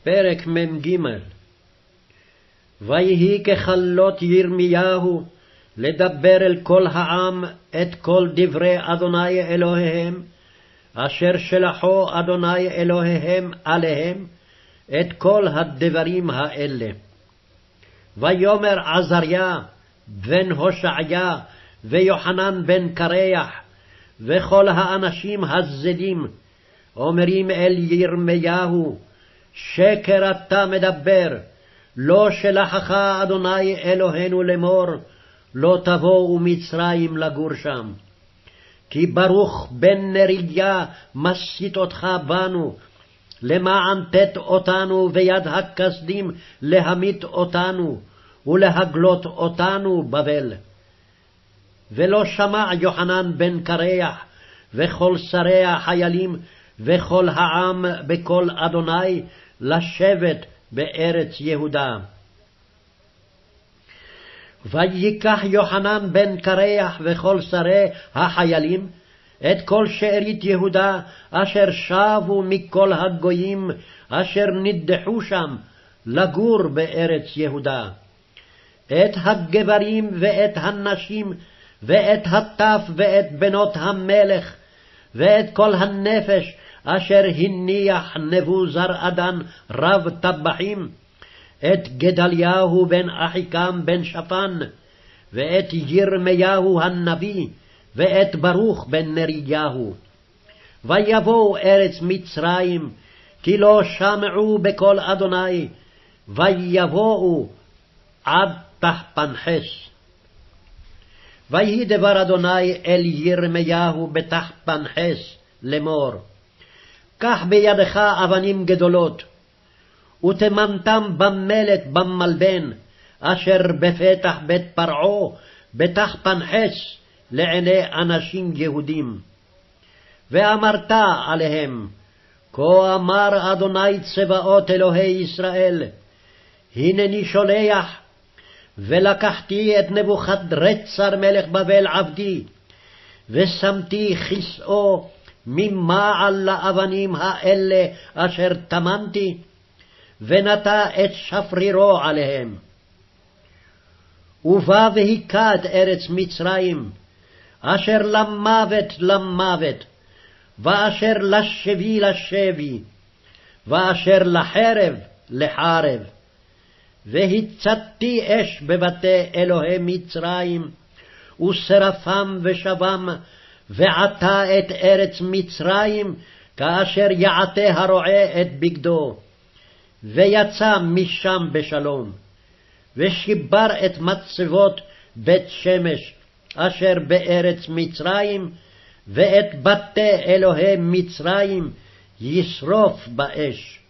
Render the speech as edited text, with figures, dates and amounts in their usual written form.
פרק מ"ג. ויהי ככלות ירמיהו לדבר אל כל העם את כל דברי אדוני אלוהיהם, אשר שלחו אדוני אלוהיהם עליהם, את כל הדברים האלה. ויאמר עזריה בן הושעיה ויוחנן בן קרח וכל האנשים הזדים, אומרים אל ירמיהו, שקר אתה מדבר, לא שלחך אדוני אלוהינו לאמור, לא תבואו מצרים לגור שם. כי ברוך בן נריה מסית אותך בנו, למען תת אותנו ויד הכסדים להמית אותנו, ולהגלות אותנו בבל. ולא שמע יוחנן בן קרח, וכל שרי החיילים, וכל העם בקול אדוני, לשבת בארץ יהודה. ויקח יוחנן בן קרח וכל שרי החיילים את כל שארית יהודה, אשר שבו מכל הגויים אשר נדחו שם לגור בארץ יהודה, את הגברים ואת הנשים ואת הטף ואת בנות המלך, ואת כל הנפש אשר הניח נבוזראדן רב טבחים, את גדליהו בן אחיקם בן שפן, ואת ירמיהו הנביא, ואת ברוך בן נריהו. ויבואו ארץ מצרים, כי לא שמעו בקול אדוני, ויבואו עד תחפנחס. ויהי דבר אדוני אל ירמיהו בתחפנחס לאמור, קח בידך אבנים גדולות, ותמנתם במלט במלבן, אשר בפתח בית פרעה בתחפנחס, לעיני אנשים יהודים. ואמרת עליהם, כה אמר אדוני צבאות אלוהי ישראל, הנני שולח, ולקחתי את נבוכדרצר מלך בבל עבדי, ושמתי כיסאו ממעל לאבנים האלה אשר טמנתי, ונטע את שפרירו עליהם. ובא והיכה את ארץ מצרים, אשר למוות למוות, ואשר לשבי לשבי, ואשר לחרב לחרב. והצתי אש בבתי אלוהי מצרים, ושרפם ושבם, ועתה את ארץ מצרים, כאשר יעתה הרועה את בגדו, ויצא משם בשלום. ושיבר את מצבות בית שמש, אשר בארץ מצרים, ואת בתי אלוהי מצרים ישרוף באש.